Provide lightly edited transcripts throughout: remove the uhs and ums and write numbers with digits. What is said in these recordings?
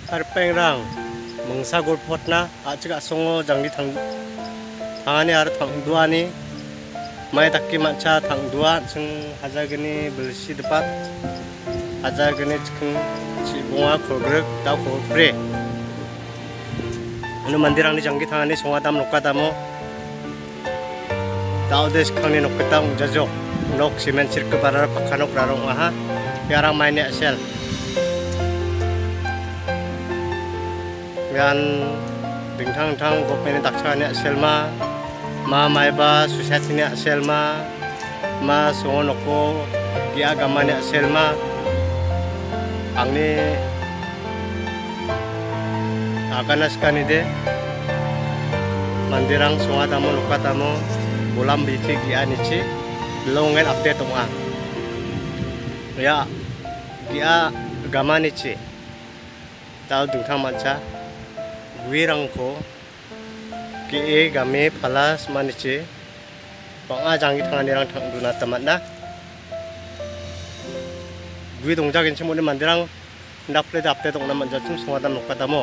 harpengrang mengsa golpotna acik songo janggi tangani ar tangduani mai takki manca tangdua sing hajagini belsi depat hajagini cikeng cibunga kolgrek tau kolpre anu mandirang ni janggi tangani songadam nokadamo tau des kangni noketang jajok nok simen sirke parar pakanok rarong aha yarang maini asel yan dingtang-tang gopeni dakchani selma ma maiba susatini selma ma songonoko dia gamani selma angni aganas kanide mandirang songadamo lokatamo bolam biti gianici longen update tonga ya dia gamanici tau dingtang manca guirangko ke game palas manice banga jangi tanganirang tangduna tamatna gui 동작인 친구들 만들랑 납플레드 앞에 동나 먼저 좀 송하다 녹가다모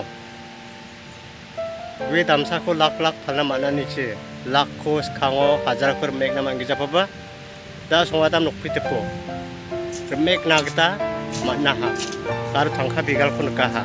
gui dam사코 락락 팔나 만나니치 락코 강어 하자르코 맥나 만기자 봐봐 다 송하다 녹피테포 맥나 kita 만나하 바로 당카 비갈코 느까하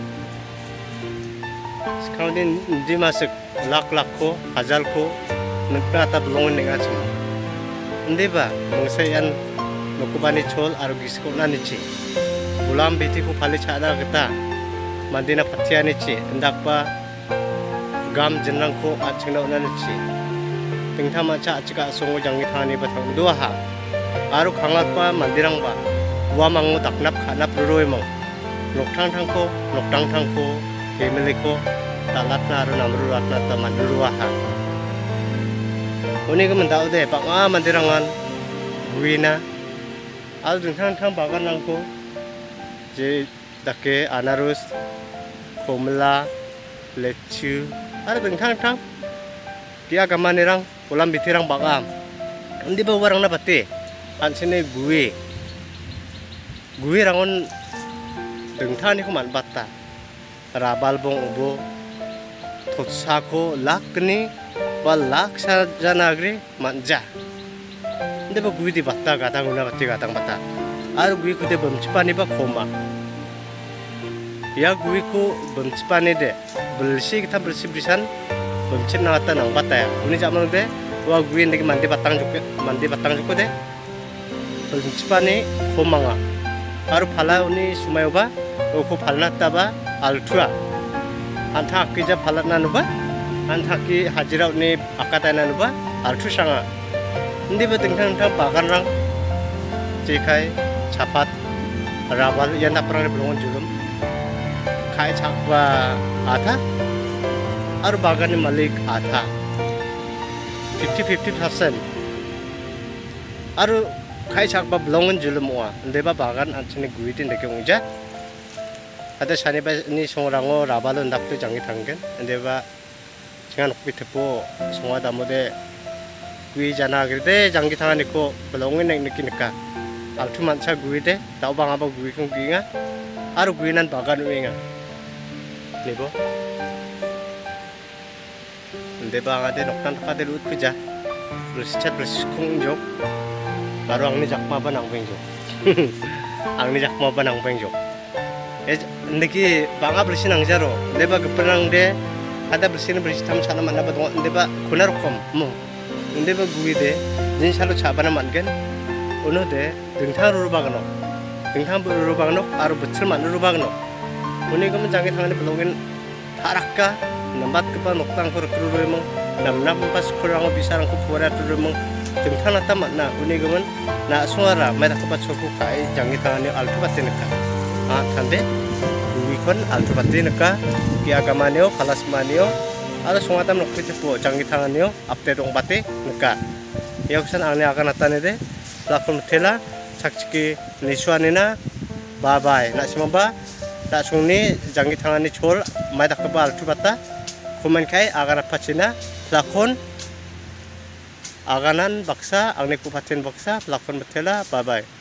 sekarang di masuk lak-lakko, hajalko, nagpata belongan dengan cuma. Hindi ba, mengsayan nukubani chol arugisko na nici. Bulam biti ko pali chada kita, mandina patiya nici. Hendak ba gam jenrang ko at cingnaw na nici. Tingta maca acika songo jangi thani batang dua ha. Aru kangat pa mandirang ba, wamango taknap kanap ruroy mo. Noktang ko, family ko. Talatna aru namru ratna taman ruaha. Uni ko mendau deh, banga mandirangan guina. Al dingtang bagan nangko, je dake anarus, komla, lechu. Al dingtang dia gamanirang ulam bitirang bagam. Undi ba warang na pati, ansine gue rangon dingtang ni ko man batta. Rabal bong ubo. Totsako lakni balak sajanagri manja. Nde ba gui di batta gadang una batti gadang batta. Ar gui ku de bamchipani ba koma. Ya gui ku bamchipani de belsi kita belsi brisan bamchin na batta nang batta ya. Uni jaman de wa gui ndegi mandi batang juko de bamchipani komanga. Ar phala uni sumayoba oku phalna taba altua. Antak kija palat nanuba, antak ki hajirau ni akata nanuba, altu sanga. Ndi ba dingtang bagan rang, cikai, capat, rabal, yang tak pernah belongan julum. Kai cakba ata, aru bagan ni malik ata, 50-50%. Aru kai cakba belongan julum wa, ndi ba bagan ancini guitin deke unja. Ada sani ba ni songorango rabalo ndaptu jangi tanggen ende ba jangan okbitepo songa damode gui jana gede jangi tangani ko belongin nek nikinka altu mancha gui de tau bang aba gui kung ginga aru gui nan bagan winga nibo ende ba ngade noktan takade lut kuja bersicat bersikung jok baru angni jakma ba nang bengjok angni jakma ba nang bengjok Niki banga bersih nang jaro, deba kepenang de, ada bersih tam sana mana ba deba kunar kom, deba gui de, jin salo cabana mangen, uno de, dingtang rubagno, aru betul man rubagno, uni kamu jangan tangan belongin tarakka, nambat kepa noktang kor kerurui mong, nam pas kurang bisa rangku puara turui dingtang nata mana, uni kamu na suara, mereka kepa coku kai jangan tangan altu batineka. Tande wikon altu pati neka ki agamaneo kalas maneo ada sungatam nokpite po jangi tanganeo update dong pati neka yaksan ane akan atane de lakon tela sakchiki niswanina bye bye nak simamba tak sungni jangi tangani chol mai dak ba altu pata komen kai agar apacina lakon aganan baksa angne kupatin baksa lakon betela bye bye.